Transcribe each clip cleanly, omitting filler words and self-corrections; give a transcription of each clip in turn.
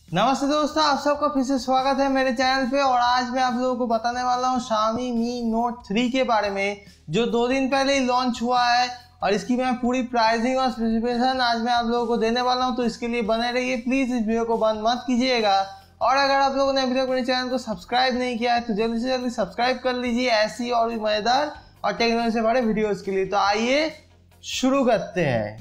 नमस्ते दोस्तों, आप सबका फिर से स्वागत है मेरे चैनल पे। और आज मैं आप लोगों को बताने वाला हूँ Xiaomi Mi Note 3 के बारे में, जो 2 दिन पहले ही लॉन्च हुआ है। और इसकी मैं पूरी प्राइसिंग और स्पेसिफिकेशन आज मैं आप लोगों को देने वाला हूँ, तो इसके लिए बने रहिए। प्लीज़ इस वीडियो को बंद मत कीजिएगा। और अगर आप लोगों ने अभी तक मेरे चैनल को सब्सक्राइब नहीं किया है तो जल्दी से जल्दी सब्सक्राइब कर लीजिए ऐसी और भी मज़ेदार और टेक्नोलॉजी से बड़े वीडियोज़ के लिए। तो आइए शुरू करते हैं।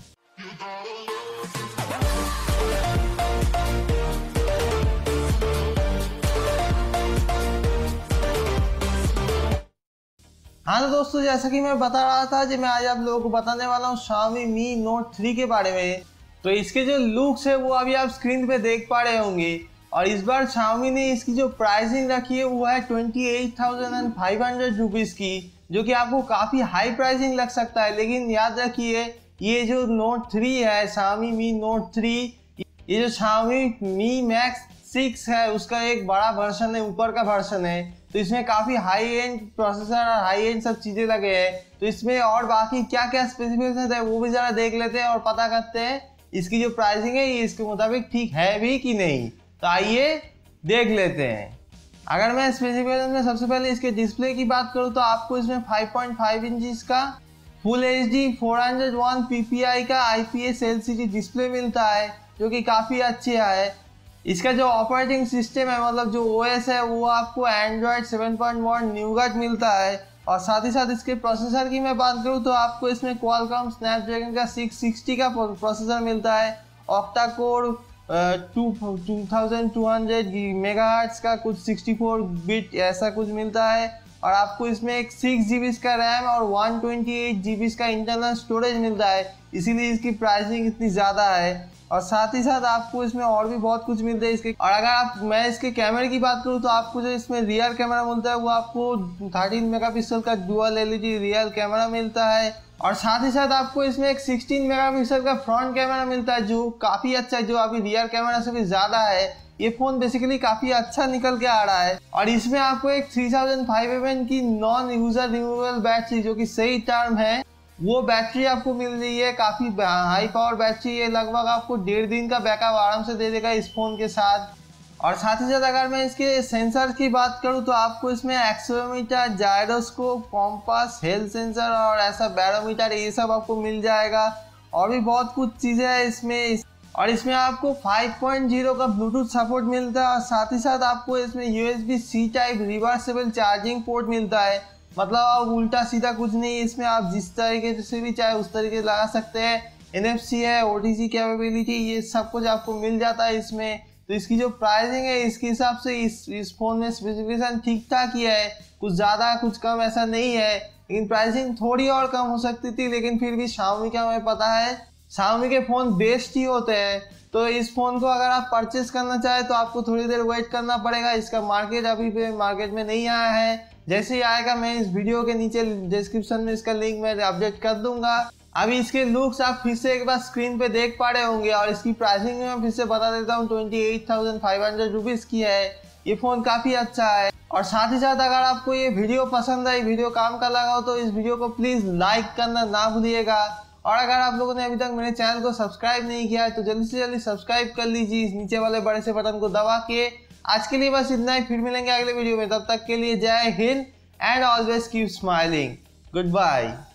हाँ तो दोस्तों, जैसा कि मैं बता रहा था कि मैं आज आप लोगों को बताने वाला हूँ Xiaomi Mi Note 3 के बारे में। तो इसके जो लुक्स है वो अभी आप स्क्रीन पे देख पा रहे होंगे। और इस बार Xiaomi ने इसकी जो प्राइसिंग रखी है वो है 28,500 रुपीज़ की, जो कि आपको काफ़ी हाई प्राइसिंग लग सकता है। लेकिन याद रखिए, ये जो Note 3 है, Xiaomi Mi Note 3, ये जो Xiaomi Mi Max 6 है उसका एक बड़ा वर्जन है, ऊपर का वर्जन है। तो इसमें काफ़ी हाई एंड प्रोसेसर और हाई एंड सब चीज़ें लगे हैं। तो इसमें और बाकी क्या क्या स्पेसिफिकेशन है वो भी ज़रा देख लेते हैं और पता करते हैं इसकी जो प्राइसिंग है ये इसके मुताबिक ठीक है भी कि नहीं। तो आइए देख लेते हैं। अगर मैं स्पेसिफिकेशन में सबसे पहले इसके डिस्प्ले की बात करूँ तो आपको इसमें 5.5 इंच का फुल HD 401 ppi का IPS LCD डिस्प्ले मिलता है, जो कि काफ़ी अच्छा है। इसका जो ऑपरेटिंग सिस्टम है, मतलब जो OS है, वो आपको Android 7.1 न्यूगेट मिलता है। और साथ ही साथ इसके प्रोसेसर की मैं बात करूँ तो आपको इसमें Qualcomm Snapdragon का 660 का प्रोसेसर मिलता है। ऑक्टा कोर 2200 मेगाहर्ट्ज का कुछ 64 बिट ऐसा कुछ मिलता है। और आपको इसमें एक 6 GB का रैम और 128 GB का इंटरनल स्टोरेज मिलता है, इसीलिए इसकी प्राइसिंग इतनी ज़्यादा है। और साथ ही साथ आपको इसमें और भी बहुत कुछ मिलता है इसके। और अगर मैं इसके कैमरे की बात करूँ तो आपको जो इसमें रियर कैमरा मिलता है वो आपको 13 मेगापिक्सल का डुअल LED रियर कैमरा मिलता है। और साथ ही साथ आपको इसमें एक 16 मेगापिक्सल का फ्रंट कैमरा मिलता है, जो काफ़ी अच्छा है, जो अभी रियर कैमरा से भी ज़्यादा है। ये फ़ोन बेसिकली काफ़ी अच्छा निकल के आ रहा है। और इसमें आपको एक 3005 mAh की नॉन यूज़र रिमूवेबल बैटरी, जो कि सही टर्म है, वो बैटरी आपको मिल रही है। काफ़ी हाई पावर बैटरी है, लगभग आपको 1.5 दिन का बैकअप आराम से दे देगा इस फ़ोन के साथ। और साथ ही साथ अगर मैं इसके सेंसर की बात करूं तो आपको इसमें accelerometer, gyroscope, compass, health sensor और ऐसा बैरोमीटर, ये सब आपको मिल जाएगा। और भी बहुत कुछ चीज़ें हैं इसमें। और इसमें आपको 5.0 का ब्लूटूथ सपोर्ट मिलता है। और साथ ही साथ आपको इसमें USB-C type reversible charging port मिलता है। मतलब आप उल्टा सीधा कुछ नहीं, इसमें आप जिस तरीके से भी चाहे उस तरीके से लगा सकते हैं। NFC है, OTG कैपेबिलिटी, ये सब कुछ आपको मिल जाता है इसमें। तो इसकी जो प्राइसिंग है इसके हिसाब से इस फोन में स्पेसिफिकेशन ठीक ठाक ही है, कुछ ज़्यादा कुछ कम ऐसा नहीं है। लेकिन प्राइसिंग थोड़ी और कम हो सकती थी, लेकिन फिर भी Xiaomi का हमें पता है Xiaomi के फ़ोन बेस्ट ही होते हैं। तो इस फ़ोन को अगर आप परचेस करना चाहें तो आपको थोड़ी देर वेट करना पड़ेगा। इसका मार्केट अभी भी मार्केट में नहीं आया है। जैसे ही आएगा मैं इस वीडियो के नीचे डिस्क्रिप्शन में इसका लिंक मैं अपडेट कर दूंगा। अभी इसके लुक्स आप फिर से एक बार स्क्रीन पे देख पा रहे होंगे। और इसकी प्राइसिंग मैं फिर से बता देता हूँ, 28,500 रुपीज़ की है। ये फ़ोन काफ़ी अच्छा है। और साथ ही साथ अगर आपको ये वीडियो पसंद आई, वीडियो काम का लगा हो, तो इस वीडियो को प्लीज़ लाइक करना ना भूलिएगा। और अगर आप लोगों ने अभी तक मेरे चैनल को सब्सक्राइब नहीं किया है तो जल्दी से जल्दी सब्सक्राइब कर लीजिए इस नीचे वाले बड़े से बटन को दबा के। आज के लिए बस इतना ही, फिर मिलेंगे अगले वीडियो में। तब तक के लिए जय हिंद and always keep smiling. Good bye.